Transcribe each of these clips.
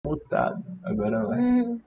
Mutado. Agora vai.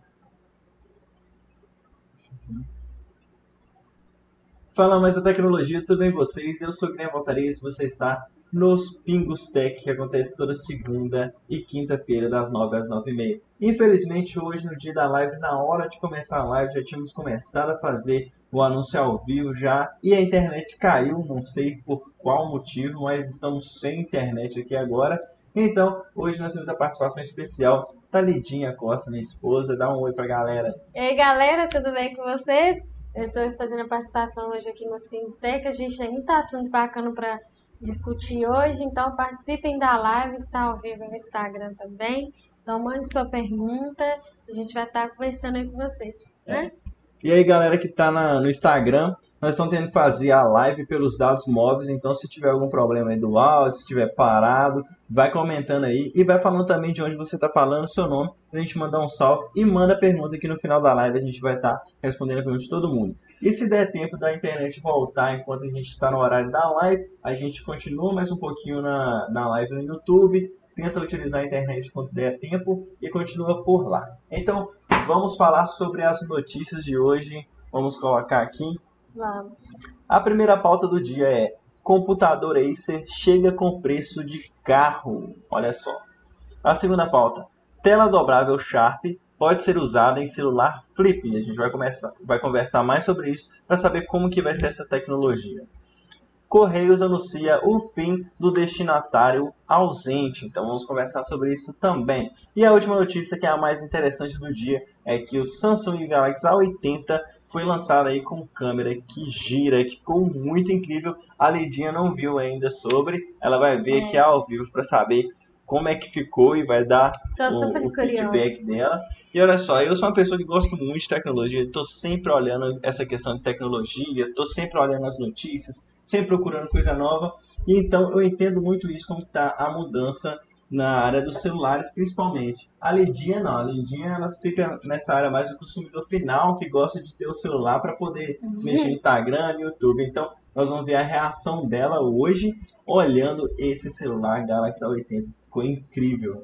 Fala mais da tecnologia, tudo bem vocês? Eu sou o Guilherme Valtariz e você está nos Pingos Tech, que acontece toda segunda e quinta-feira, das 9 às 9h30. Infelizmente, hoje, no dia da live, na hora de começar a live, já tínhamos começado a fazer o anúncio ao vivo já, e a internet caiu, não sei por qual motivo, mas estamos sem internet aqui agora. Então, hoje nós temos a participação especial da Lidinha Costa, minha esposa. Dá um oi pra galera. E aí, galera, tudo bem com vocês? Eu estou fazendo a participação hoje aqui nos Pingos Tech. A gente tem muito assunto bacana para discutir hoje, então participem da live, está ao vivo no Instagram também. Então mande sua pergunta, a gente vai estar conversando aí com vocês, né? E aí, galera que está no Instagram, nós estamos tendo que fazer a live pelos dados móveis, então se tiver algum problema aí do áudio, se estiver parado, vai comentando aí e vai falando também de onde você está falando, seu nome, para a gente mandar um salve e manda a pergunta aqui no final da live, a gente vai estar respondendo a pergunta de todo mundo. E se der tempo da internet voltar enquanto a gente está no horário da live, a gente continua mais um pouquinho na live no YouTube, tenta utilizar a internet quando der tempo e continua por lá. Então, vamos falar sobre as notícias de hoje. Vamos colocar aqui. Vamos. A primeira pauta do dia é: computador Acer chega com preço de carro. Olha só. A segunda pauta: tela dobrável Sharp pode ser usada em celular flip. A gente vai conversar mais sobre isso para saber como que vai ser essa tecnologia. Correios anuncia o fim do destinatário ausente. Então vamos conversar sobre isso também. E a última notícia, que é a mais interessante do dia, é que o Samsung Galaxy A80 foi lançado aí com câmera que gira, que ficou muito incrível. A Lidinha não viu ainda sobre. Ela vai ver aqui ao vivo para saber como é que ficou e vai dar o feedback dela. E olha só, eu sou uma pessoa que gosta muito de tecnologia, estou sempre olhando essa questão de tecnologia, estou sempre olhando as notícias, sempre procurando coisa nova, e então eu entendo muito isso, como está a mudança na área dos celulares, principalmente. A Lidinha não, a Lidinha ela fica nessa área mais do consumidor final, que gosta de ter o celular para poder mexer no Instagram, no YouTube. Então, nós vamos ver a reação dela hoje, olhando esse celular Galaxy A80. Ficou incrível.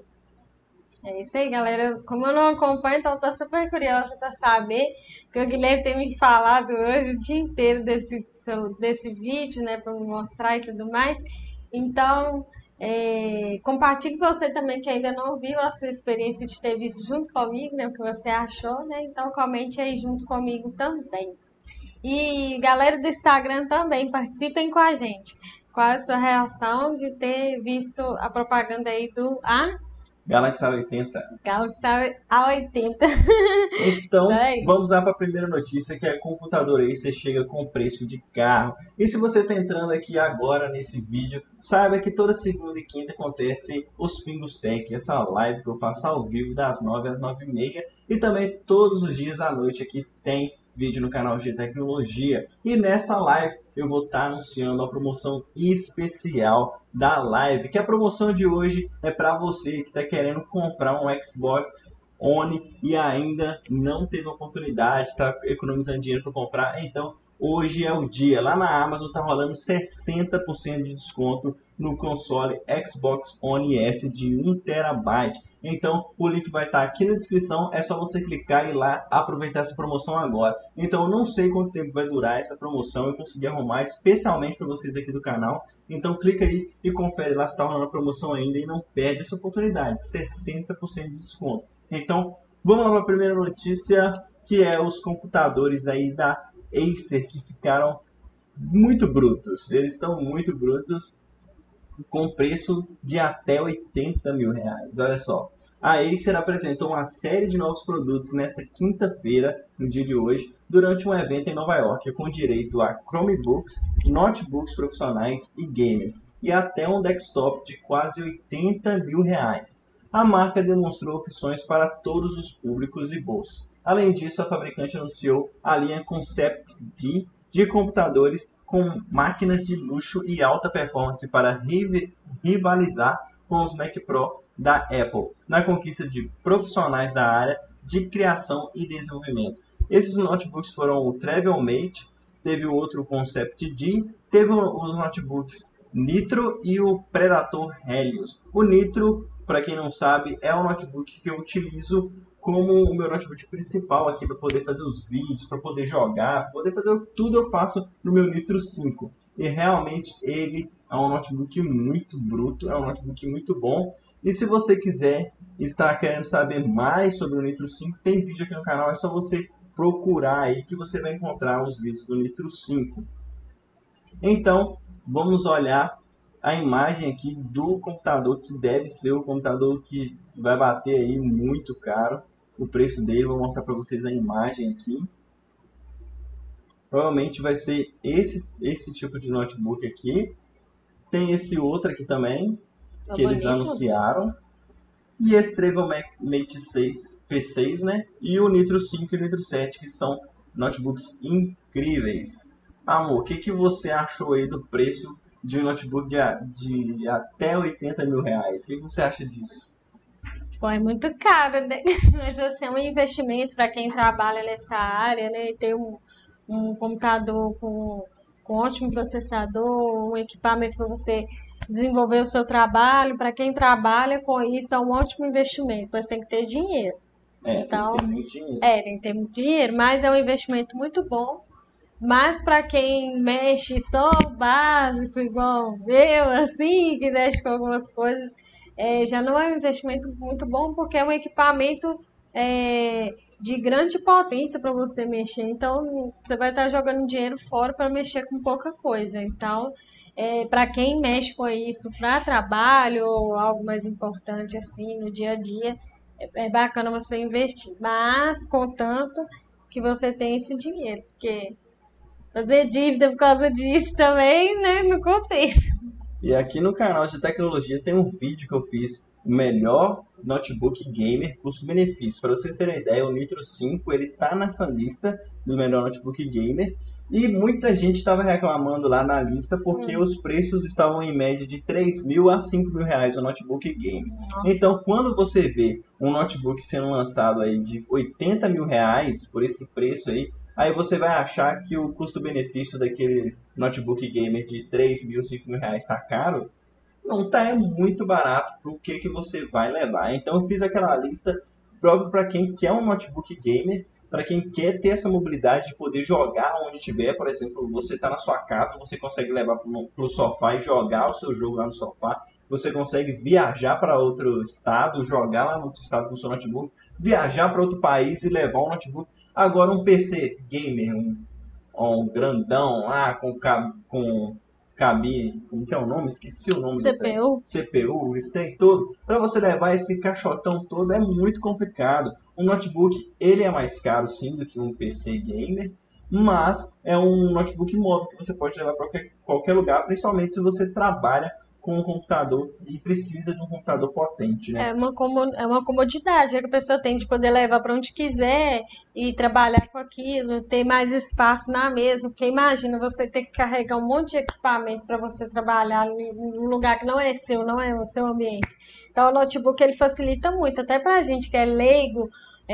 É isso aí, galera. Como eu não acompanho, então eu tô super curiosa para saber, porque o Guilherme tem me falado hoje o dia inteiro desse vídeo, né, para me mostrar e tudo mais. Então, compartilhe com você também que ainda não viu a sua experiência de ter visto junto comigo, né, o que você achou, né? Então comente aí junto comigo também. E galera do Instagram também, participem com a gente. Qual é a sua reação de ter visto a propaganda aí do Galaxy A80. Galaxy A80. Então, vamos lá para a primeira notícia, que é computador Acer chega com preço de carro. E se você está entrando aqui agora nesse vídeo, saiba que toda segunda e quinta acontece os Pingos Tech, essa live que eu faço ao vivo das 9 às 9h30. E também todos os dias à noite aqui tem vídeo no canal de tecnologia. E nessa live eu vou estar anunciando a promoção especial da live, que a promoção de hoje é para você que está querendo comprar um Xbox One e ainda não teve oportunidade, está economizando dinheiro para comprar. Então hoje é o dia. Lá na Amazon está rolando 60% de desconto no console Xbox One S de 1 TB. Então o link vai estar aqui na descrição, é só você clicar e ir lá aproveitar essa promoção agora. Então eu não sei quanto tempo vai durar essa promoção, eu consegui arrumar especialmente para vocês aqui do canal. Então clica aí e confere lá se está rolando a promoção ainda e não perde essa oportunidade, 60% de desconto. Então vamos lá para a primeira notícia, que é os computadores aí da Acer, que ficaram muito brutos. Eles estão muito brutos, com preço de até R$80 mil. Olha só, a Acer apresentou uma série de novos produtos nesta quinta-feira, no dia de hoje, durante um evento em Nova York, com direito a Chromebooks, notebooks profissionais e gamers, e até um desktop de quase R$80 mil. A marca demonstrou opções para todos os públicos e bolsos. Além disso, a fabricante anunciou a linha Concept D de computadores com máquinas de luxo e alta performance para rivalizar com os Mac Pro da Apple, na conquista de profissionais da área de criação e desenvolvimento. Esses notebooks foram o Travel Mate, teve o outro Concept D, teve os notebooks Nitro e o Predator Helios. O Nitro para quem não sabe, é um notebook que eu utilizo como o meu notebook principal aqui para poder fazer os vídeos, para poder jogar, para poder fazer tudo eu faço no meu Nitro 5. E realmente ele é um notebook muito bruto, é um notebook muito bom. E se você quiser estar querendo saber mais sobre o Nitro 5, tem vídeo aqui no canal, é só você procurar aí que você vai encontrar os vídeos do Nitro 5. Então, vamos olhar a imagem aqui do computador, que deve ser o computador que vai bater aí muito caro. O preço dele, vou mostrar para vocês a imagem aqui. Provavelmente vai ser esse tipo de notebook aqui. Tem esse outro aqui também, que eles anunciaram. E esse Travel Mate 6 P6, né? E o Nitro 5 e o Nitro 7, que são notebooks incríveis. Amor, o que você achou aí do preço de um notebook de até 80 mil reais? O que você acha disso? Pô, é muito caro, né? Mas assim, é um investimento para quem trabalha nessa área, né? E ter um computador com ótimo processador, um equipamento para você desenvolver o seu trabalho. Para quem trabalha com isso, é um ótimo investimento, mas tem que ter dinheiro. Então, tem que ter muito dinheiro. Tem que ter muito dinheiro, mas é um investimento muito bom. Mas para quem mexe só o básico, igual eu, assim, que mexe com algumas coisas, já não é um investimento muito bom, porque é um equipamento de grande potência para você mexer. Então, você vai estar jogando dinheiro fora para mexer com pouca coisa. Então, para quem mexe com isso para trabalho ou algo mais importante assim no dia a dia, é bacana você investir. Mas, contanto que você tenha esse dinheiro, porque fazer dívida por causa disso também, né, não compensa. E aqui no canal de tecnologia tem um vídeo que eu fiz, o melhor notebook gamer custo-benefício. Para vocês terem ideia, o Nitro 5 ele tá nessa lista do melhor notebook gamer. E muita gente estava reclamando lá na lista porque os preços estavam em média de 3 mil a 5 mil reais o notebook gamer. Nossa. Então, quando você vê um notebook sendo lançado aí de 80 mil reais por esse preço aí você vai achar que o custo-benefício daquele notebook gamer de 3 mil, 5 mil reais está caro. Não está, é muito barato para o que você vai levar. Então eu fiz aquela lista próprio para quem quer um notebook gamer, para quem quer ter essa mobilidade de poder jogar onde tiver. Por exemplo, você está na sua casa, você consegue levar para o sofá e jogar o seu jogo lá no sofá. Você consegue viajar para outro estado, jogar lá no outro estado com o seu notebook, viajar para outro país e levar um notebook. Agora um PC gamer, um grandão lá com cabine, como que é o nome? Esqueci o nome. CPU, isso tem tudo. Para você levar esse caixotão todo é muito complicado. Um notebook, ele é mais caro sim do que um PC gamer, mas é um notebook móvel que você pode levar para qualquer lugar, principalmente se você trabalha com um computador e precisa de um computador potente, né? É uma comodidade que a pessoa tem de poder levar para onde quiser e trabalhar com aquilo, ter mais espaço na mesa, porque imagina você ter que carregar um monte de equipamento para você trabalhar num lugar que não é seu, não é o seu ambiente. Então o notebook ele facilita muito, até para a gente que é leigo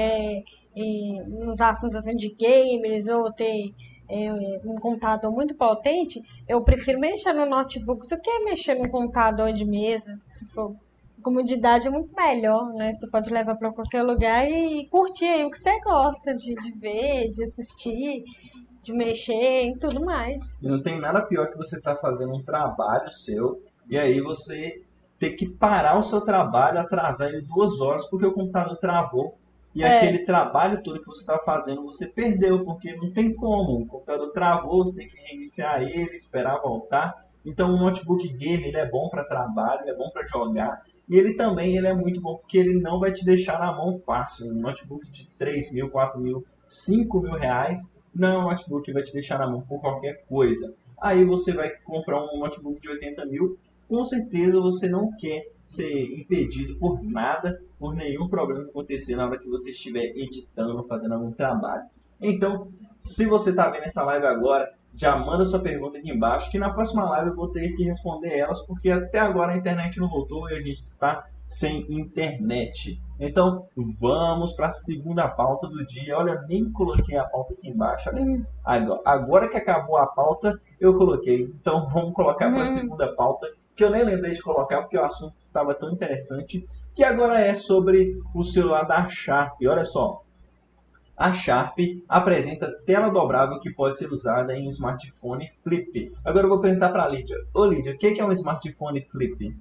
nos assuntos assim de gamers ou ter um computador muito potente, eu prefiro mexer no notebook do que mexer no computador de mesa. Se for comodidade é muito melhor, né? Você pode levar para qualquer lugar e curtir aí o que você gosta de ver, de assistir, de mexer e tudo mais. E não tem nada pior que você estar fazendo um trabalho seu e aí você ter que parar o seu trabalho, atrasar ele 2 horas porque o computador travou. E aquele trabalho todo que você está fazendo, você perdeu, porque não tem como. O computador travou, você tem que reiniciar ele, esperar voltar. Então o notebook game ele é bom para trabalho, é bom para jogar. E ele também é muito bom porque ele não vai te deixar na mão fácil. Um notebook de 3 mil, 4 mil, 5 mil reais não é um notebook que vai te deixar na mão por qualquer coisa. Aí você vai comprar um notebook de 80 mil, com certeza você não quer ser impedido por nada, por nenhum problema acontecer na hora que você estiver editando, fazendo algum trabalho. Então, se você está vendo essa live agora, já manda sua pergunta aqui embaixo, que na próxima live eu vou ter que responder elas, porque até agora a internet não voltou e a gente está sem internet. Então, vamos para a segunda pauta do dia. Olha, eu nem coloquei a pauta aqui embaixo. Agora que acabou a pauta, eu coloquei. Então, vamos colocar para a segunda pauta, que eu nem lembrei de colocar porque o assunto estava tão interessante. que agora é sobre o celular da Sharp. Olha só, a Sharp apresenta tela dobrável que pode ser usada em um smartphone flip. Agora eu vou perguntar para a Lídia. Ô Lídia, o que é um smartphone flip?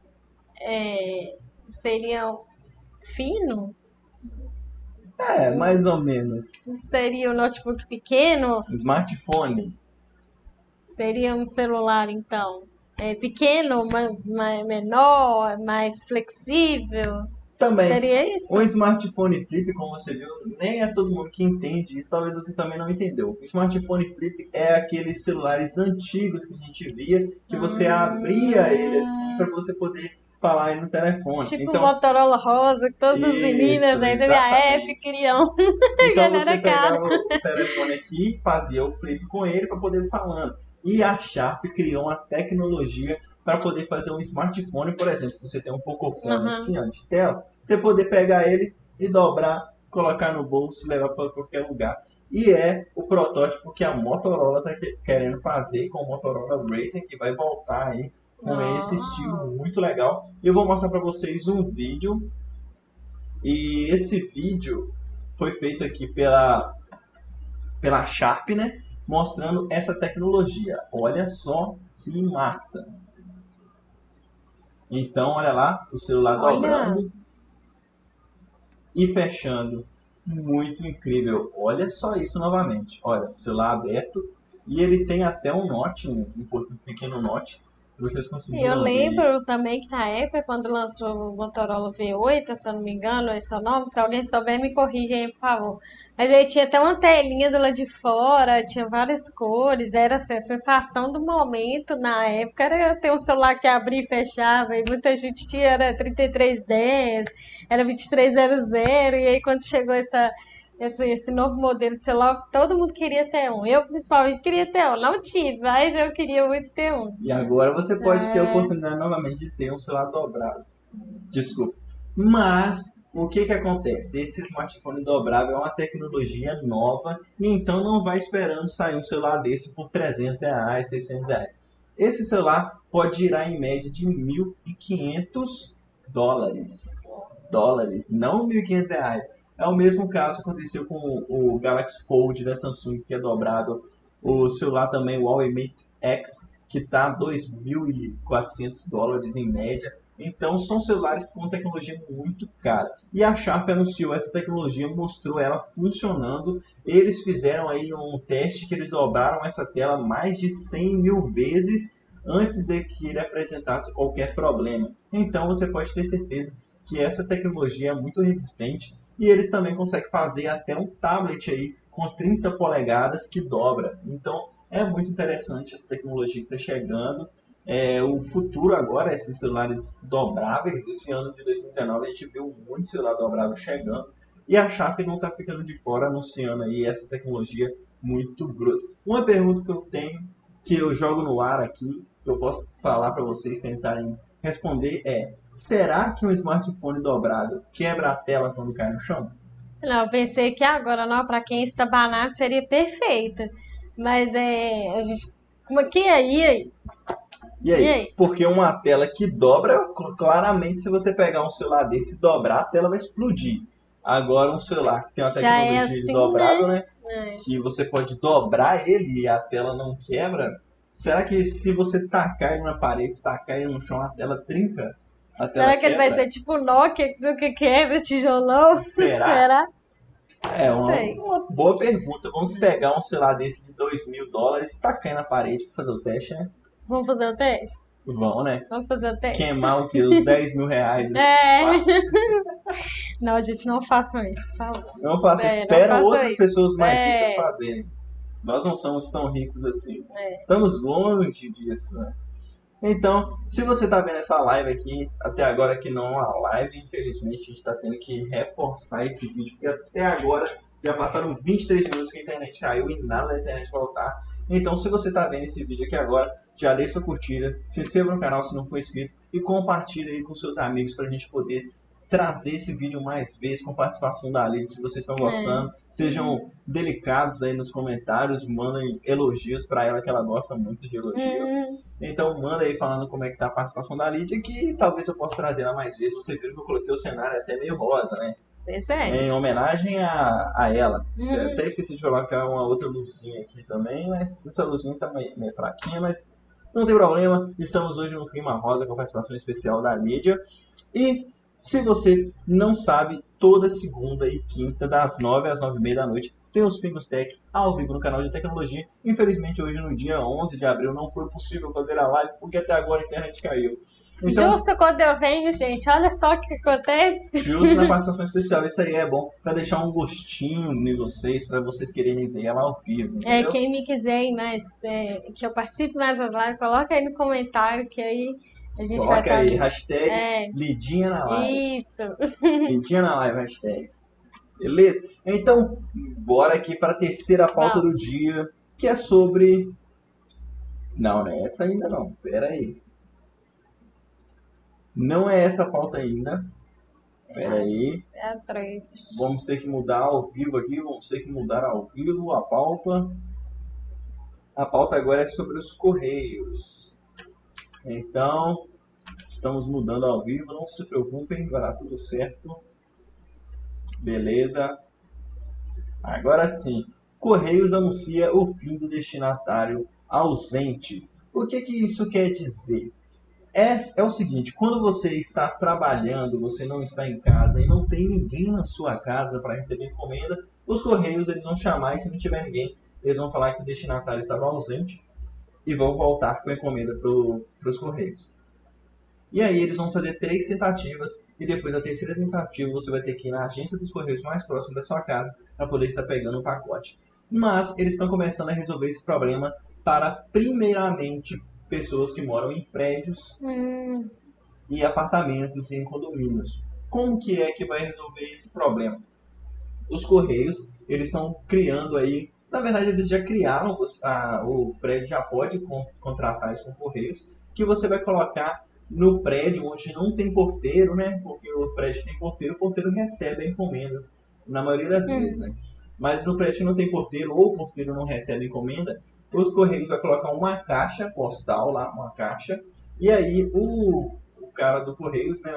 Seria fino? Mais ou menos. Seria um notebook pequeno? Smartphone. Seria um celular, então. Pequeno, menor, mais flexível? Também. Seria isso? Um smartphone flip, como você viu, nem é todo mundo que entende isso, talvez você também não entendeu. O smartphone flip é aqueles celulares antigos que a gente via, que você abria ele assim para você poder falar aí no telefone. Tipo então, o Motorola rosa, que todas as meninas aí da minha época queriam. Então você pegava o telefone aqui, fazia o flip com ele para poder ir falando. E a Sharp criou uma tecnologia para poder fazer um smartphone, por exemplo, você tem um Pocophone assim, ó, de tela, você poder pegar ele e dobrar, colocar no bolso, levar para qualquer lugar. E é o protótipo que a Motorola está querendo fazer com o Motorola Razr, que vai voltar aí com esse estilo muito legal. Eu vou mostrar para vocês um vídeo, e esse vídeo foi feito aqui pela Sharp, né? Mostrando essa tecnologia. Olha só que massa! Então, olha lá, o celular dobrando e fechando. Muito incrível. Olha só isso novamente. Olha, o celular aberto e ele tem até um note, um pequeno note. Vocês conseguiram Eu lembro também que na época, quando lançou o Motorola V8, se eu não me engano, esse é o nome, se alguém souber me corrija aí, por favor. Mas aí tinha até uma telinha do lado de fora, tinha várias cores, era assim, a sensação do momento na época era ter um celular que abria e fechava, e muita gente tinha, era 3310, era 2300, e aí quando chegou esse novo modelo de celular, todo mundo queria ter um. Eu, principalmente, queria ter um. Não tive, mas eu queria muito ter um. E agora você pode ter a oportunidade novamente de ter um celular dobrado. Desculpa. Mas, o que acontece? Esse smartphone dobrável é uma tecnologia nova, e então não vai esperando sair um celular desse por R$300, R$600. Esse celular pode girar em média de $1.500. Não R$1.500. É o mesmo caso que aconteceu com o Galaxy Fold da Samsung, que é dobrável. O celular também, o Huawei Mate X, que está $2.400 em média. Então, são celulares com tecnologia muito cara. E a Sharp anunciou essa tecnologia, mostrou ela funcionando. Eles fizeram aí um teste que eles dobraram essa tela mais de 100 mil vezes antes de que ele apresentasse qualquer problema. Então, você pode ter certeza que essa tecnologia é muito resistente. E eles também conseguem fazer até um tablet aí com 30 polegadas que dobra. Então é muito interessante essa tecnologia que está chegando. O futuro agora, esses celulares dobráveis. Esse ano de 2019 a gente viu muito celular dobrável chegando. E a Sharp não está ficando de fora, anunciando aí essa tecnologia muito bruta. Uma pergunta que eu tenho, que eu jogo no ar aqui, que eu posso falar para vocês tentarem responder será que um smartphone dobrável quebra a tela quando cai no chão? Não, eu pensei que agora, não, para quem está banado, seria perfeita. Mas a gente... Como que aí? E aí? Porque uma tela que dobra, claramente, se você pegar um celular desse e dobrar, a tela vai explodir. Agora, um celular que tem uma tecnologia assim, dobrável, né? Que você pode dobrar ele e a tela não quebra. Será que se você tacar ele na parede, tacar ele no chão, a tela trinca? Será que ele vai ser tipo Nokia, que quebra tijolão? Será? Uma boa pergunta. Vamos pegar um celular desse de $2.000 e tacar na parede para fazer o teste, né? Vamos fazer o teste? Vamos, né? Vamos fazer o teste. Queimar o que? Os R$10.000. Não, gente, não façam isso, por favor. Não façam isso. Espera outras pessoas mais ricas fazerem. Nós não somos tão ricos assim. Estamos longe disso, né? Então, se você está vendo essa live aqui, até agora que não é uma live, infelizmente a gente está tendo que reforçar esse vídeo, porque até agora já passaram 23 minutos que a internet caiu e nada da internet voltar. Então, se você está vendo esse vídeo aqui agora, já deixa sua curtida, se inscreva no canal se não for inscrito e compartilha aí com seus amigos para a gente poder trazer esse vídeo mais vezes com participação da Lídia, se vocês estão gostando. Sejam delicados aí nos comentários, mandem elogios para ela, que ela gosta muito de elogio. Então manda aí falando como é que tá a participação da Lídia, que talvez eu possa trazer ela mais vezes. Você viu que eu coloquei o cenário até meio rosa, né? Em homenagem a ela. Eu até esqueci de colocar uma outra luzinha aqui também, mas essa luzinha tá meio fraquinha, mas não tem problema. Estamos hoje no clima rosa com a participação especial da Lídia. E se você não sabe, toda segunda e quinta, das 9 às 9h30 da noite, tem os Pingos Tech ao vivo no canal de tecnologia. Infelizmente, hoje no dia 11 de abril, não foi possível fazer a live, porque até agora a internet caiu. Então, justo quando eu venho, gente, olha só o que acontece. Justo na participação especial, isso aí é bom para deixar um gostinho em vocês, para vocês quererem ver ela ao vivo. Entendeu? Quem me quiser mais, que eu participe mais das lives, coloca aí no comentário, que aí a gente coloca vai aí, hashtag Lidinha na live. Isso. Lidinha na live, hashtag. Beleza? Então, bora aqui para a terceira pauta do dia, que é sobre... Não é essa ainda não, pera aí. Não é essa a pauta ainda. Pera aí. Vamos ter que mudar ao vivo aqui. Vamos ter que mudar ao vivo a pauta. A pauta agora é sobre os Correios. Então, estamos mudando ao vivo. Não se preocupem, vai dar tudo certo. Beleza. Agora sim. Correios anuncia o fim do destinatário ausente. O que isso quer dizer? É o seguinte, quando você está trabalhando, você não está em casa e não tem ninguém na sua casa para receber encomenda, os Correios eles vão chamar e se não tiver ninguém, eles vão falar que o destinatário estava ausente e vão voltar com a encomenda para os Correios. E aí eles vão fazer 3 tentativas e depois da terceira tentativa você vai ter que ir na agência dos Correios mais próxima da sua casa para poder estar pegando o pacote. Mas eles estão começando a resolver esse problema para, primeiramente, pessoas que moram em prédios e apartamentos e em condomínios. Como que é que vai resolver esse problema? Os Correios, eles estão criando aí, na verdade eles já criaram, o prédio já pode contratar isso com Correios, que você vai colocar no prédio onde não tem porteiro, né? Porque o prédio tem porteiro, o porteiro recebe a encomenda, na maioria das vezes, né? Mas no prédio que não tem porteiro ou o porteiro não recebe a encomenda, o Correios vai colocar uma caixa postal lá, uma caixa, e aí o cara do Correios, né,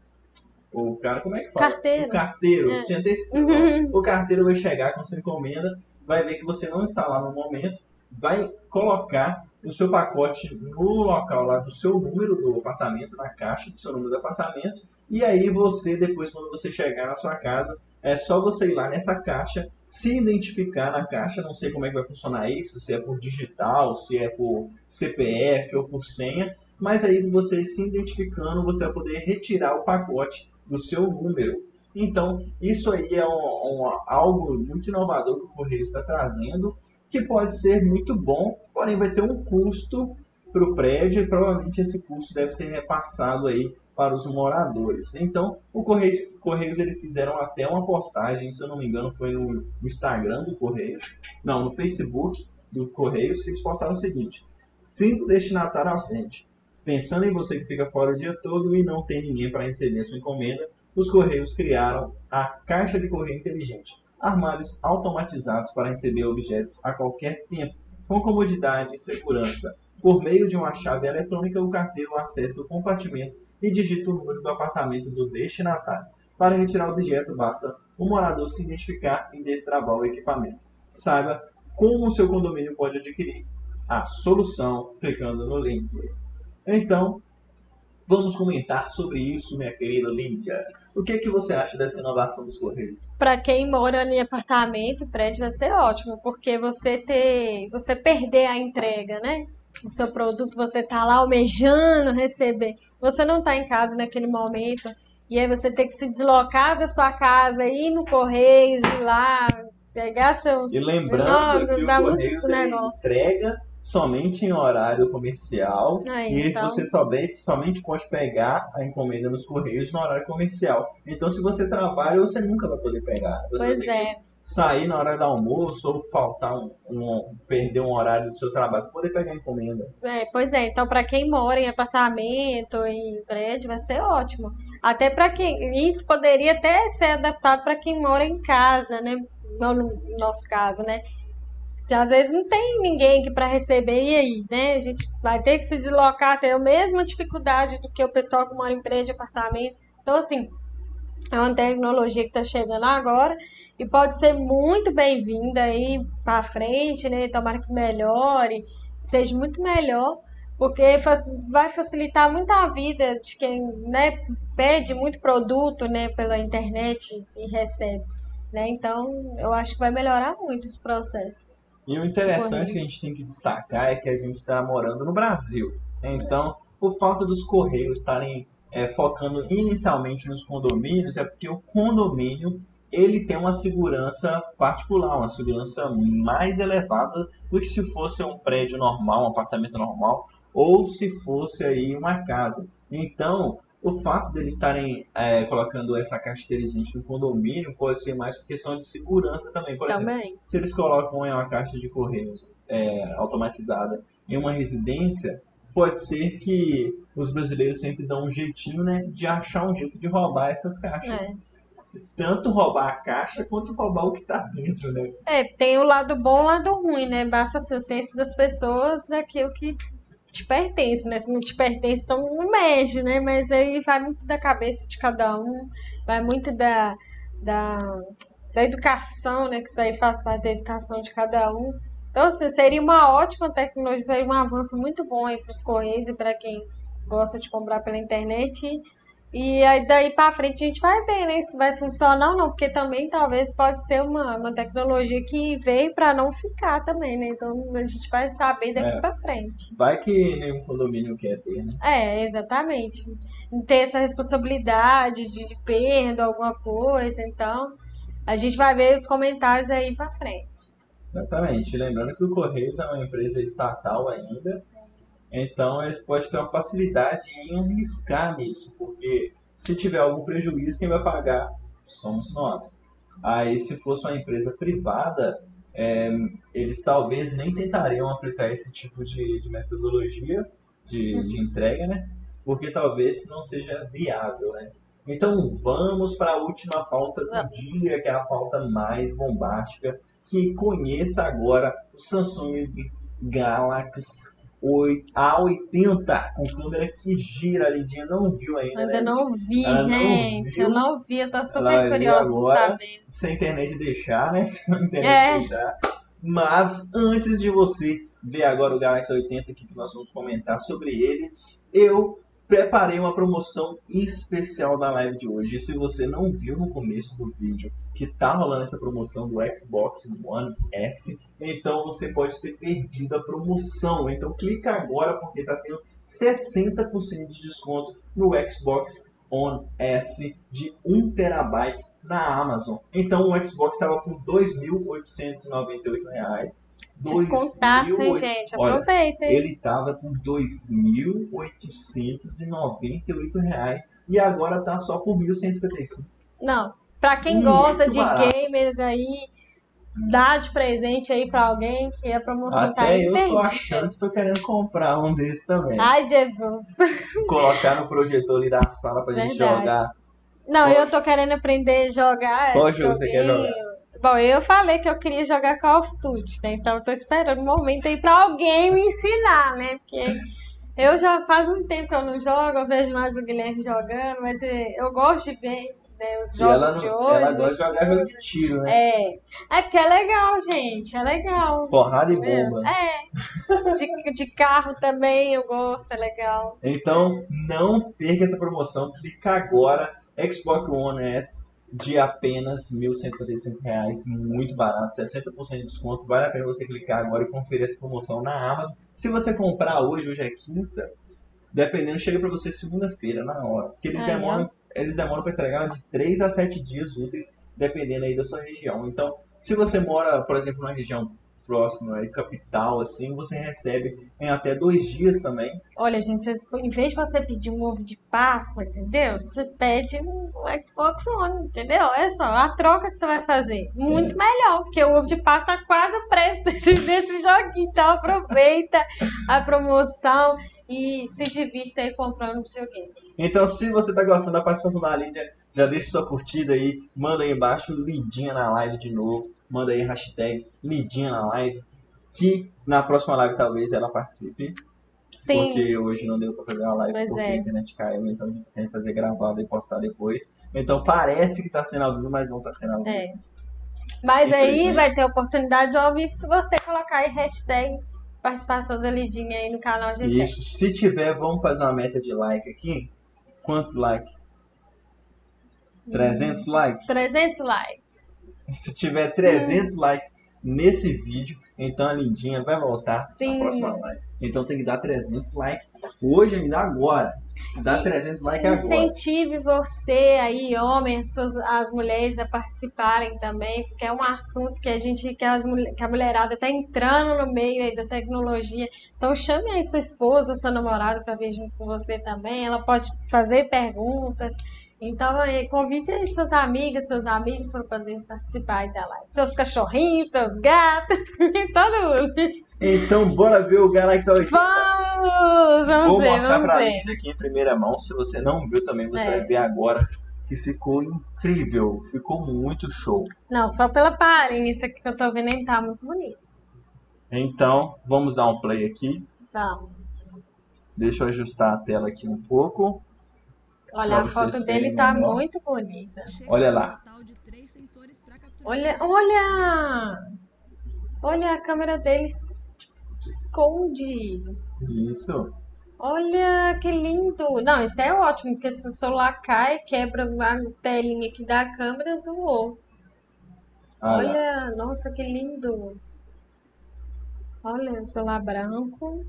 o cara, como é que fala? Carteiro. O carteiro, tinha até esse o carteiro vai chegar com sua encomenda, vai ver que você não está lá no momento, vai colocar o seu pacote no local lá do seu número do apartamento, na caixa do seu número do apartamento, e aí você, depois, quando você chegar na sua casa, é só você ir lá nessa caixa, se identificar na caixa, não sei como é que vai funcionar isso, se é por digital, se é por CPF ou por senha, mas aí você se identificando, você vai poder retirar o pacote do seu número. Então, isso aí é algo muito inovador que o Correio está trazendo, que pode ser muito bom, porém vai ter um custo para o prédio e provavelmente esse custo deve ser repassado aí para os moradores. Então, o Correios eles fizeram até uma postagem, se eu não me engano, foi no Instagram do Correios, não, no Facebook do Correios, que eles postaram o seguinte: fim do destinatário ausente. Pensando em você que fica fora o dia todo e não tem ninguém para receber a sua encomenda, os Correios criaram a Caixa de Correio Inteligente, armários automatizados para receber objetos a qualquer tempo, com comodidade e segurança. Por meio de uma chave eletrônica, o carteiro acessa o compartimento e digita o número do apartamento do destinatário. Para retirar o objeto, basta o morador se identificar e destravar o equipamento. Saiba como o seu condomínio pode adquirir a solução clicando no link. Então, vamos comentar sobre isso, minha querida Lídia. O que você acha dessa inovação dos Correios? Para quem mora em apartamento, prédio, vai ser ótimo, porque você perder a entrega, né? Do seu produto, você tá lá almejando receber, você não tá em casa naquele momento, e aí você tem que se deslocar da sua casa, ir no Correios, ir lá, pegar seu... E lembrando que o Correios entrega somente em horário comercial, e então você somente pode pegar a encomenda nos Correios no horário comercial. Então, se você trabalha, você nunca vai poder pegar. Você sair na hora do almoço ou faltar perder um horário do seu trabalho para poder pegar encomenda. Pois é, então para quem mora em apartamento, em prédio, vai ser ótimo. Até para quem. Isso poderia até ser adaptado para quem mora em casa, né? Não no nosso caso, né? Que às vezes não tem ninguém aqui para receber, e aí, né? A gente vai ter que se deslocar, ter a mesma dificuldade do que o pessoal que mora em prédio, apartamento. Então, assim, é uma tecnologia que está chegando agora e pode ser muito bem-vinda aí para frente, né? Tomara que melhore, seja muito melhor, porque vai facilitar muito a vida de quem, né, pede muito produto, né, pela internet e recebe, né? Então, eu acho que vai melhorar muito esse processo. E o interessante que a gente tem que destacar é que a gente está morando no Brasil. Então, o fato dos Correios estarem focando inicialmente nos condomínios é porque o condomínio ele tem uma segurança particular, uma segurança mais elevada do que se fosse um prédio normal, um apartamento normal, ou se fosse aí uma casa. Então, o fato deles estarem colocando essa caixa inteligente no condomínio pode ser mais por questão de segurança também. Por exemplo, se eles colocam uma caixa de correios automatizada em uma residência, pode ser que os brasileiros sempre dão um jeitinho, né, de achar um jeito de roubar essas caixas. Tanto roubar a caixa quanto roubar o que está dentro, né? Tem o lado bom e o lado ruim, né? Basta ser o senso das pessoas daquilo que te pertence, né? Se não te pertence, então não mexe, né? Mas aí vai muito da cabeça de cada um, vai muito da educação, né? Que isso aí faz parte da educação de cada um. Então, assim, seria uma ótima tecnologia, seria um avanço muito bom aí para os Correios e para quem gosta de comprar pela internet. E aí daí para frente a gente vai ver, né, se vai funcionar ou não, porque também talvez pode ser uma tecnologia que veio para não ficar também, né? Então a gente vai saber daqui para frente. Vai que nenhum condomínio quer ter, né? Exatamente. Não ter essa responsabilidade de perda, alguma coisa, então a gente vai ver os comentários aí para frente. Exatamente. Lembrando que o Correios é uma empresa estatal ainda, então eles podem ter uma facilidade em arriscar nisso, porque se tiver algum prejuízo, quem vai pagar somos nós. Aí, se fosse uma empresa privada, eles talvez nem tentariam aplicar esse tipo de metodologia de entrega, né? Porque talvez não seja viável, né? Então vamos para a última pauta do dia, que é a pauta mais bombástica, que conheça agora o Samsung Galaxy A80 com câmera que gira. A Lidinha não viu ainda. Ainda não vi, gente. Eu não vi, eu tô super curiosa pra saber. Se a internet deixar, né? Se a internet deixar. Mas antes de você ver agora o Galaxy A80 aqui, que nós vamos comentar sobre ele, eu preparei uma promoção especial da live de hoje. E se você não viu no começo do vídeo que tá rolando essa promoção do Xbox One S, então você pode ter perdido a promoção. Então clica agora, porque tá tendo 60% de desconto no Xbox One S de 1 TB na Amazon. Então o Xbox estava por R$ 2.898. Descontaço, hein, gente? Aproveita. Ele estava por R$ 2.898 e agora tá só por 1.155. Não, pra quem gosta de gamers aí, dá de presente aí pra alguém, que a promoção tá aí perdida. Eu tô achando que tô querendo comprar um desse também. Ai, Jesus. Colocar no projetor ali da sala pra gente jogar. Não, eu tô querendo aprender a jogar. Qual jogo você quer jogar? Bom, eu falei que eu queria jogar Call of Duty, né? Então eu tô esperando um momento aí pra alguém me ensinar, né? Porque eu já faz muito tempo que eu não jogo, eu vejo mais o Guilherme jogando, mas eu gosto de ver, né, os jogos de hoje. Ela gosta de jogar jogo de tiro, né? É porque é legal, gente, é legal. Porrada e bomba. De carro também eu gosto, é legal. Então não perca essa promoção, clica agora, Xbox One S, de apenas R$ 1.155, muito barato, 60% de desconto. Vale a pena você clicar agora e conferir essa promoção na Amazon. Se você comprar hoje é quinta, dependendo, chega para você segunda-feira, na hora. Porque eles demoram para entregar de 3 a 7 dias úteis, dependendo aí da sua região. Então, se você mora, por exemplo, numa região próximo, aí capital, assim, você recebe em até 2 dias também. Olha, gente, em vez de você pedir um ovo de Páscoa, entendeu? Você pede um Xbox One, entendeu? É só a troca que você vai fazer. Muito melhor, porque o ovo de Páscoa tá quase o preço desse joguinho. Então aproveita a promoção e se divirta aí comprando o videogame. Então, se você tá gostando da participação da Lídia, já deixa sua curtida aí, manda aí embaixo Lidinha na live de novo, manda aí hashtag Lidinha na live, que na próxima live talvez ela participe. Sim. Porque hoje não deu pra fazer uma live porque a internet caiu, então a gente tem que fazer gravado e postar depois. Então parece que tá sendo ao vivo, mas não tá sendo ao vivo. Mas aí vai ter oportunidade do ao vivo se você colocar aí hashtag participação da Lidinha aí no canal GT. Isso, se tiver, vamos fazer uma meta de like aqui. Quantos likes? 300 likes? 300 likes. Se tiver 300 likes nesse vídeo, então a Lindinha vai voltar na próxima live. Então tem que dar 300 likes hoje, ainda agora. Dá 300 likes agora. Incentive você aí, homens, as mulheres a participarem também, porque é um assunto que a mulherada tá entrando no meio aí da tecnologia. Então chame aí sua esposa, seu namorado para vir junto com você também. Ela pode fazer perguntas. Então, convide aí suas amigas, seus amigos para poder participar aí da live. Seus cachorrinhos, seus gatos, todo mundo. Então, bora ver o Galaxy 80. Vamos ver. Vou mostrar pra gente aqui em primeira mão. Se você não viu também, você vai ver agora. Que ficou incrível. Ficou muito show. Não, só pela aparência que eu tô vendo, ele tá muito bonito. Então, vamos dar um play aqui. Vamos. Deixa eu ajustar a tela aqui um pouco. Olha, a foto dele tá muito bonita. Olha lá. Olha a câmera dele esconde. Isso. Olha que lindo. Não, isso é ótimo, porque se o celular cai, quebra a telinha aqui da câmera, zoou. Olha, nossa, que lindo. Olha, celular branco.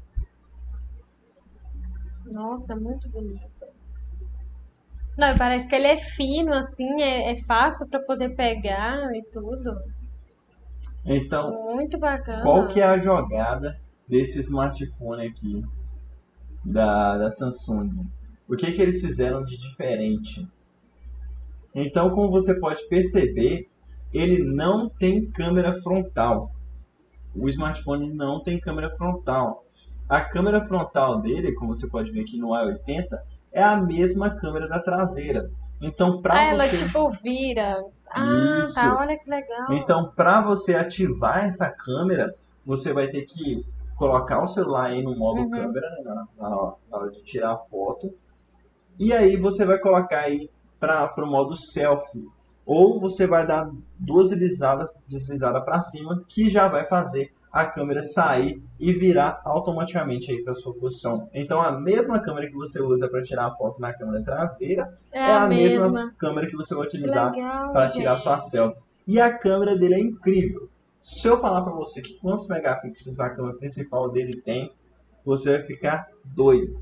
Nossa, muito bonito. Não, parece que ele é fino, assim, é fácil para poder pegar e tudo. Então, muito bacana. Qual que é a jogada desse smartphone aqui da Samsung? O que que eles fizeram de diferente? Então, como você pode perceber, ele não tem câmera frontal. O smartphone não tem câmera frontal. A câmera frontal dele, como você pode ver aqui no A80, é a mesma câmera da traseira. Então, ela tipo vira. Isso. Tá, olha que legal. Então, para você ativar essa câmera, você vai ter que colocar o celular aí no modo câmera, né, na hora de tirar a foto. E aí você vai colocar aí para o modo selfie. Ou você vai dar 2 deslizadas para cima, que já vai fazer a câmera sair e virar automaticamente aí para sua posição. Então a mesma câmera que você usa para tirar a foto na câmera traseira é a mesma câmera que você vai utilizar para tirar suas selfies. E a câmera dele é incrível. Se eu falar para você que quantos megapixels a câmera principal dele tem, você vai ficar doido.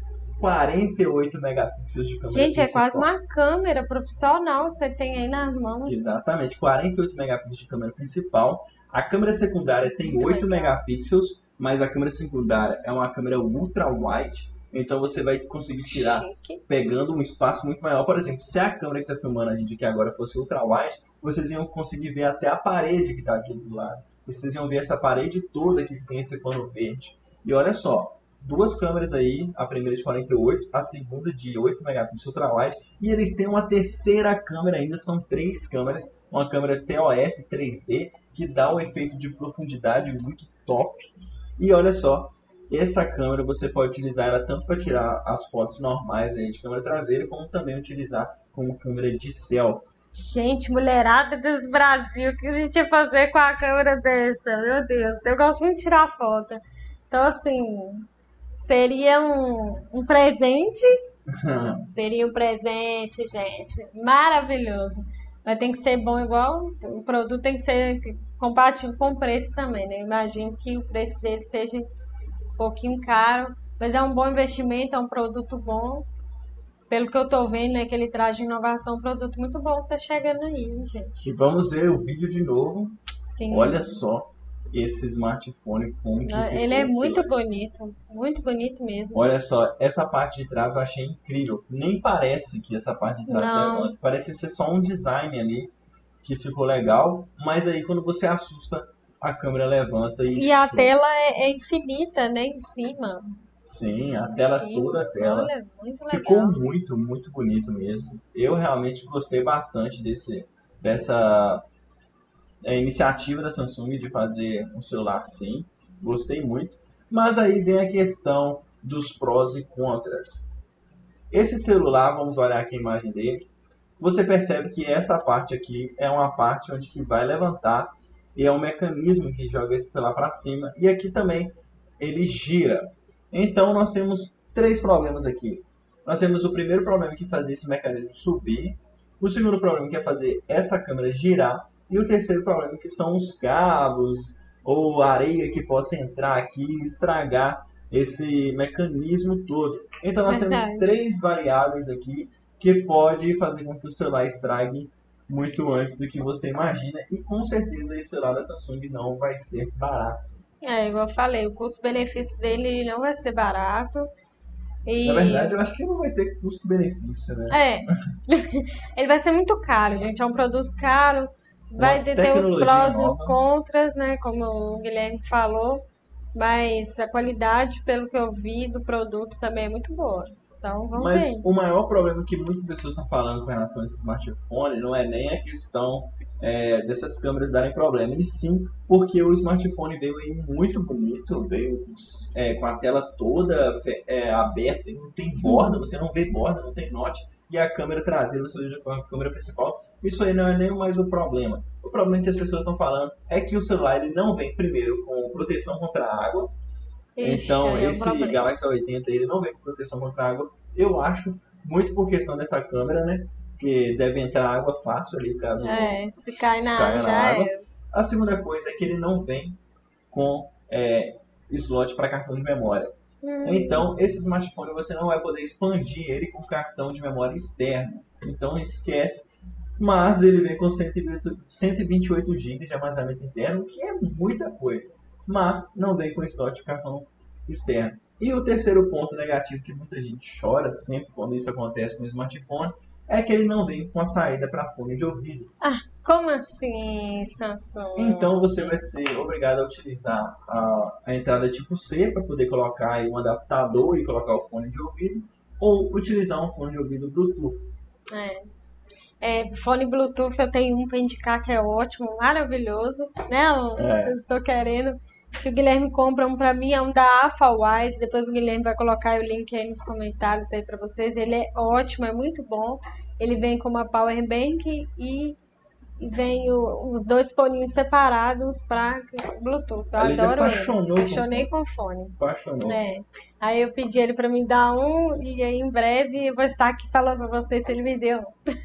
48 megapixels de câmera principal. Gente, é quase uma câmera profissional que você tem aí nas mãos. Exatamente, 48 megapixels de câmera principal. A câmera secundária tem 8 megapixels, mas a câmera secundária é uma câmera ultra wide, então você vai conseguir tirar pegando um espaço muito maior. Por exemplo, se a câmera que está filmando a gente aqui agora fosse ultra wide, vocês iam conseguir ver até a parede que está aqui do lado. E vocês iam ver essa parede toda aqui que tem esse pano verde. E olha só, 2 câmeras aí, a primeira de 48, a segunda de 8 megapixels ultra wide, e eles têm uma terceira câmera ainda, são 3 câmeras, uma câmera TOF 3D, que dá um efeito de profundidade muito top. E olha só, essa câmera você pode utilizar ela tanto para tirar as fotos normais aí de câmera traseira, como também utilizar como câmera de selfie. Gente, mulherada desse Brasil, o que a gente ia fazer com a câmera dessa? Meu Deus, eu gosto muito de tirar foto. Então, assim, seria um presente. Seria um presente, gente. Maravilhoso. Mas tem que ser bom igual, o produto tem que ser compatível com o preço também, né? Imagino que o preço dele seja um pouquinho caro, mas é um bom investimento, é um produto bom. Pelo que eu tô vendo, né, que ele traz de inovação, um produto muito bom que tá chegando aí, gente. E vamos ver o vídeo de novo. Sim. Olha só, esse smartphone como que Ele é ficou, muito bonito mesmo. Olha só, essa parte de trás eu achei incrível. Nem parece que essa parte de trás levanta. Parece ser só um design ali que ficou legal, mas aí quando você assusta, a câmera levanta e a tela é infinita, né, em cima. Sim, a tela toda a tela. Olha, muito legal. Ficou muito, muito bonito mesmo. Eu realmente gostei bastante dessa iniciativa da Samsung de fazer um celular assim. Gostei muito. Mas aí vem a questão dos prós e contras. Esse celular, vamos olhar aqui a imagem dele. Você percebe que essa parte aqui é uma parte onde que vai levantar e é um mecanismo que joga esse celular para cima. E aqui também ele gira. Então nós temos 3 problemas aqui. Nós temos o primeiro problema que é fazer esse mecanismo subir. O segundo problema que é fazer essa câmera girar. E o terceiro problema que são os cabos ou areia que possa entrar aqui e estragar esse mecanismo todo. Então nós temos 3 variáveis aqui que pode fazer com que o celular estrague muito antes do que você imagina. E com certeza esse celular da Samsung não vai ser barato. Igual eu falei, o custo-benefício dele não vai ser barato. Na verdade, eu acho que não vai ter custo-benefício, né? Ele vai ser muito caro, gente. É um produto caro. Vai ter os prós e os contras, né? Como o Guilherme falou. Mas a qualidade, pelo que eu vi, do produto também é muito boa. Então, vamos ver. Mas o maior problema que muitas pessoas estão falando com relação a esse smartphone não é nem a questão dessas câmeras darem problema, e sim porque o smartphone veio aí muito bonito, veio com a tela toda aberta, não tem borda, você não vê borda, não tem note, e a câmera traseira, você usa com a câmera principal. Isso aí não é nem mais o problema. O problema que as pessoas estão falando é que o celular ele não vem primeiro com proteção contra a água. Então, esse Galaxy A80 ele não vem com proteção contra água. Eu acho muito por questão dessa câmera, né? Que deve entrar água fácil ali, caso se cai na água. A segunda coisa é que ele não vem com slot para cartão de memória. Então, esse smartphone você não vai poder expandir ele com cartão de memória externo. Então, esquece. Mas ele vem com 128 GB de armazenamento interno, que é muita coisa. Mas não vem com slot de cartão externo. E o terceiro ponto negativo que muita gente chora sempre quando isso acontece com o smartphone é que ele não vem com a saída para fone de ouvido. Como assim, Samsung? Então você vai ser obrigado a utilizar a entrada tipo C para poder colocar aí um adaptador e colocar o fone de ouvido, ou utilizar um fone de ouvido Bluetooth. Fone Bluetooth eu tenho um para indicar que é ótimo, maravilhoso, né? Eu estou querendo que o Guilherme compra um para mim, é um da AFAWise, depois o Guilherme vai colocar o link aí nos comentários aí para vocês. Ele é ótimo, é muito bom. Ele vem com uma power bank e vem os 2 foninhos separados para Bluetooth. Eu adoro ele. Apaixonei com o fone. Apaixonou. Aí eu pedi ele para me dar um e aí em breve eu vou estar aqui falando para vocês se ele me deu.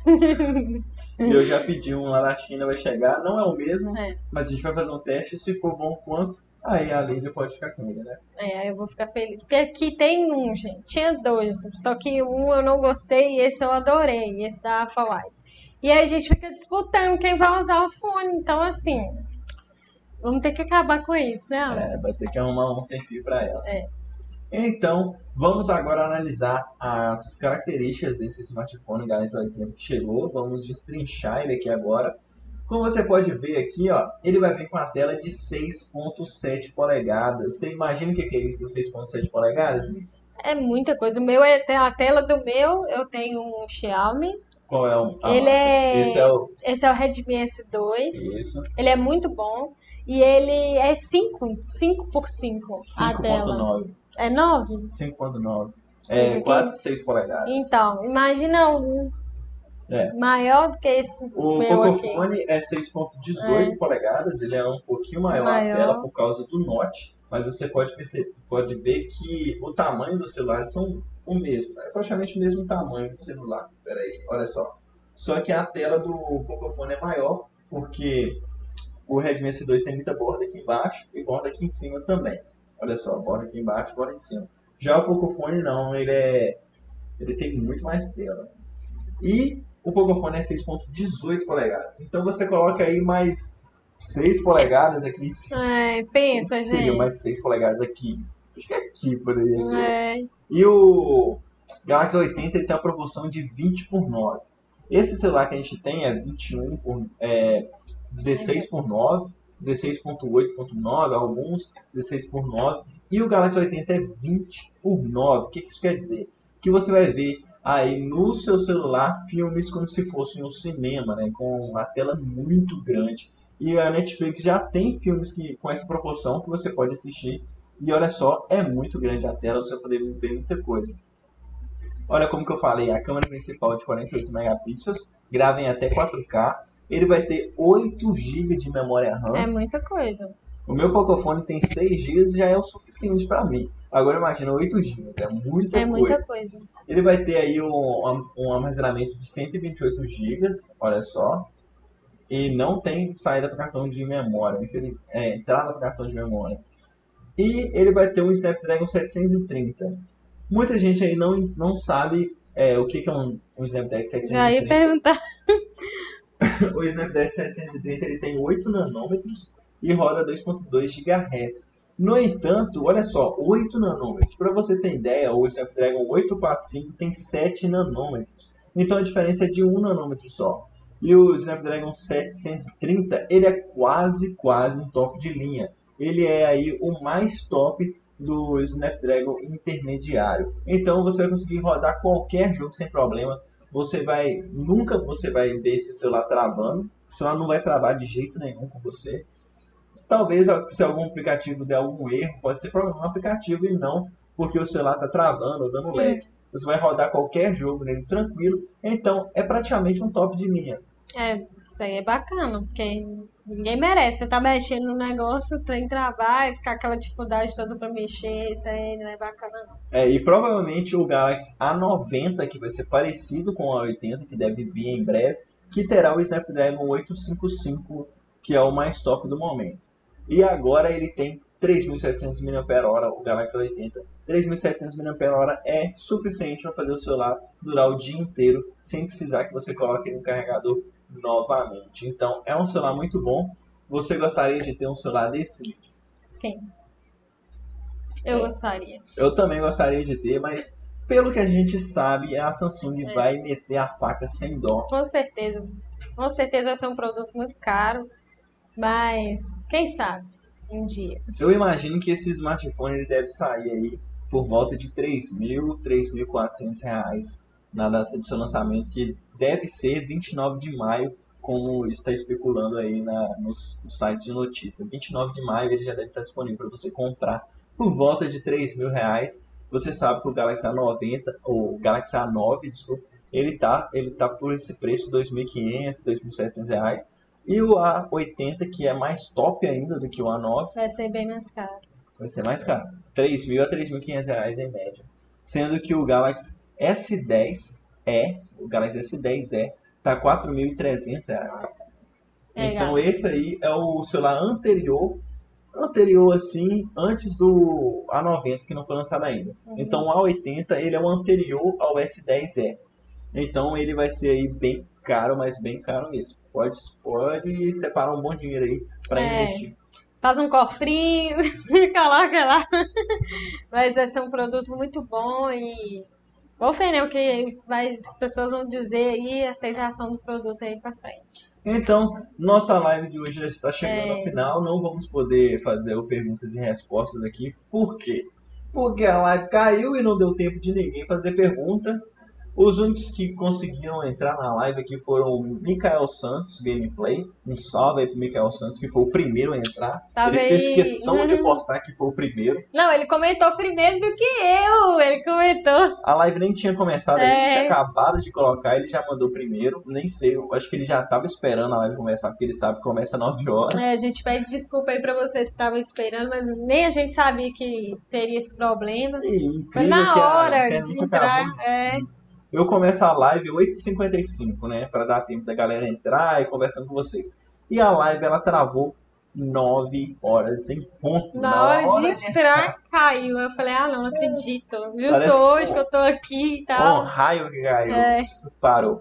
E eu já pedi um lá na China, vai chegar. Não é o mesmo, mas a gente vai fazer um teste. Se for bom quanto, aí a Lívia pode ficar com ele, né? Aí eu vou ficar feliz. Porque aqui tem um, gente. Tinha 2. Só que um eu não gostei e esse eu adorei. Esse da AFAWise. E aí a gente fica disputando quem vai usar o fone. Então, assim, vamos ter que acabar com isso, né? Vai ter que arrumar um sem fio para ela. Então, vamos agora analisar as características desse smartphone Galaxy A80 que chegou. Vamos destrinchar ele aqui agora. Como você pode ver aqui, ele vai vir com a tela de 6.7 polegadas. Você imagina o que é isso, 6.7 polegadas? É muita coisa. O meu a tela do meu, eu tenho um Xiaomi. Qual é o Esse é o Redmi S2. Isso. Ele é muito bom. E ele é 5 por 5 a tela. 5.9. É 9? 5.9. É quase 6 polegadas. Então, imagina um maior do que esse o meu aqui. O Pocophone é 6.18 polegadas. Ele é um pouquinho maior a tela por causa do Note. Mas você pode ver que o tamanho dos celulares são o mesmo. É praticamente o mesmo tamanho do celular. Pera aí, olha só. Só que a tela do Pocophone é maior, porque o Redmi S2 tem muita borda aqui embaixo e borda aqui em cima também. Olha só, borda aqui embaixo e borda em cima. Já o Pocophone não, ele tem muito mais tela. E o Pocophone é 6.18 polegadas. Então você coloca aí mais 6 polegadas aqui em cima. Pensa, gente. Seria mais 6 polegadas aqui. Acho que aqui poderia ser. E o Galaxy 80 ele tem uma proporção de 20:9. Esse celular que a gente tem é 16:9, 16.8.9, alguns 16:9. E o Galaxy 80 é 20:9. O que isso quer dizer? Que você vai ver aí no seu celular filmes como se fosse um cinema, né? Com uma tela muito grande. E a Netflix já tem filmes com essa proporção que você pode assistir. E olha só, é muito grande a tela, você vai poder ver muita coisa. Olha como que eu falei, a câmera principal de 48 megapixels, grava em até 4K. Ele vai ter 8 GB de memória RAM. É muita coisa. O meu Pocophone tem 6 GB e já é o suficiente para mim. Agora imagina 8 GB, é muita coisa. É muita coisa. Ele vai ter aí um armazenamento de 128 GB, olha só. E não tem saída para cartão de memória, entrada para cartão de memória. E ele vai ter um Snapdragon 730. Muita gente aí não sabe o que é um Snapdragon 730. Já ia perguntar. O Snapdragon 730 ele tem 8 nanômetros e roda 2.2 GHz. No entanto, olha só, 8 nanômetros. Para você ter ideia, o Snapdragon 845 tem 7 nanômetros. Então a diferença é de 1 nanômetro só. E o Snapdragon 730 ele é quase um top de linha. Ele é aí o mais top do Snapdragon intermediário. Então você vai conseguir rodar qualquer jogo sem problema. Nunca você vai ver esse celular travando. O celular não vai travar de jeito nenhum com você. Talvez se algum aplicativo der algum erro, pode ser problema no aplicativo e não porque o celular está travando ou dando lag. Você vai rodar qualquer jogo nele tranquilo. Então é praticamente um top de linha. Isso aí é bacana, porque ninguém merece. Você tá mexendo no negócio, tem que travar e ficar aquela dificuldade toda pra mexer. Isso aí não é bacana, não. E provavelmente o Galaxy A90, que vai ser parecido com o A80, que deve vir em breve, que terá o Snapdragon 855, que é o mais top do momento. E agora ele tem 3.700 mAh, o Galaxy 80. 3.700 mAh é suficiente para fazer o celular durar o dia inteiro, sem precisar que você coloque no carregador novamente. Então é um celular muito bom. Você gostaria de ter um celular desse? Sim. Eu gostaria. Eu também gostaria de ter, mas pelo que a gente sabe, a Samsung vai meter a faca sem dó. Com certeza. Com certeza vai ser um produto muito caro, mas quem sabe um dia. Eu imagino que esse smartphone ele deve sair aí por volta de R$3.000, R$3.400 na data de seu lançamento, que deve ser 29 de maio, como está especulando aí nos sites de notícia. 29 de maio ele já deve estar disponível para você comprar por volta de R$3.000. Você sabe que o Galaxy A90, ou Galaxy A9, desculpa, ele tá por esse preço, R$2.500, R$2.700. E o A80, que é mais top ainda do que o A9, vai ser bem mais caro. Vai ser mais caro. R$3.000 a R$3.500 em média. Sendo que o Galaxy S10e, tá R$4.300. Então esse aí é o celular anterior assim, antes do A90, que não foi lançado ainda. Então o A80 ele é o anterior ao S10e. Então ele vai ser aí bem caro, mas bem caro mesmo. Pode separar um bom dinheiro aí para investir. Faz um cofrinho, coloca lá. Mas vai ser um produto muito bom e vou ver, né, o que as pessoas vão dizer aí, a aceitação do produto aí pra frente. Então, nossa live de hoje já está chegando ao final. Não vamos poder fazer o perguntas e respostas aqui. Por quê? Porque a live caiu e não deu tempo de ninguém fazer pergunta. Os únicos que conseguiram entrar na live aqui foram o Mikael Santos, Gameplay. Um salve aí pro Mikael Santos, que foi o primeiro a entrar. Salve ele fez questão de postar que foi o primeiro. Não, ele comentou primeiro do que eu. Ele comentou. A live nem tinha começado, ele tinha acabado de colocar, ele já mandou primeiro. Nem sei, eu acho que ele já estava esperando a live começar, porque ele sabe que começa 9 horas. A gente pede desculpa aí pra vocês que estavam esperando, mas nem a gente sabia que teria esse problema. Foi na hora de entrar. Eu começo a live 8h55, né? Pra dar tempo da galera entrar e conversando com vocês. E a live, ela travou 9 horas em ponto. Na hora de entrar, caiu. Eu falei, não acredito. Justo hoje que eu tô aqui e tal. Um raio que caiu. Parou.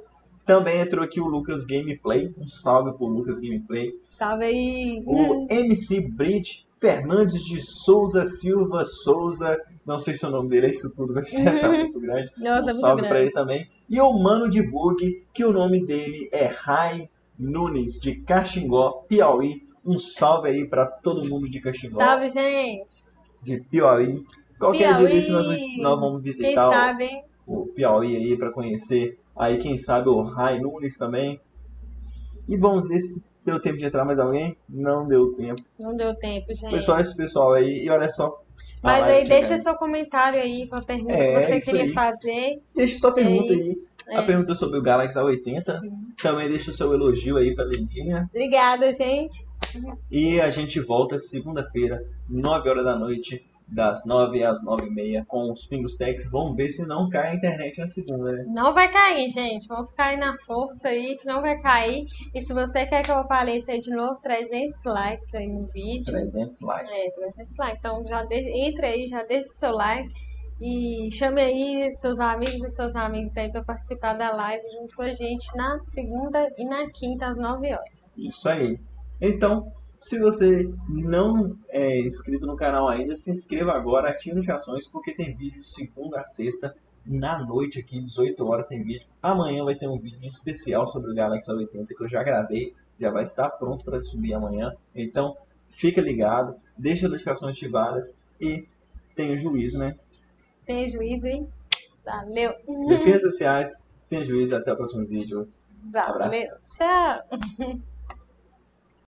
Também entrou aqui o Lucas Gameplay. Um salve pro Lucas Gameplay. Salve aí. O MC Bridge Fernandes de Souza Silva Souza. Não sei se o nome dele é isso tudo, vai ficar muito grande. Nossa, um salve para ele também. E o Mano Divulgue, que o nome dele é Rai Nunes, de Caxingó, Piauí. Um salve aí para todo mundo de Caxingó. Salve, gente. De Piauí. Qualquer dia desse nós vamos visitar o Piauí aí para conhecer. Aí quem sabe o Rai Nunes também. E vamos ver se deu tempo de entrar mais alguém. Não deu tempo. Não deu tempo, gente. Foi só esse pessoal aí. E olha só. Mas aí deixa seu comentário aí com a pergunta que você queria fazer. Deixa sua pergunta aí. A pergunta sobre o Galaxy A80. Sim. Também deixa o seu elogio aí pra Lindinha. Obrigada, gente. E a gente volta segunda-feira, 9 horas da noite, das 9 às 9h30, com os Pingos Techs. Vamos ver se não cai a internet na segunda, né? Não vai cair, gente. Vamos ficar aí na força aí, que não vai cair. E se você quer que eu apareça aí de novo, 300 likes aí no vídeo. 300 likes. 300 likes. Então, entre aí, já deixa o seu like. E chame aí seus amigos e seus amigos aí para participar da live junto com a gente na segunda e na quinta, às 9 horas. Isso aí. Então, se você não é inscrito no canal ainda, se inscreva agora, ative notificações, porque tem vídeo de segunda a sexta, na noite aqui, 18 horas tem vídeo. Amanhã vai ter um vídeo especial sobre o Galaxy A80 que eu já gravei, já vai estar pronto para subir amanhã. Então, fica ligado, deixa as notificações ativadas e tenha juízo, né? Tenha juízo, hein? Valeu! Nas redes sociais, tenha juízo e até o próximo vídeo. Valeu! Tchau!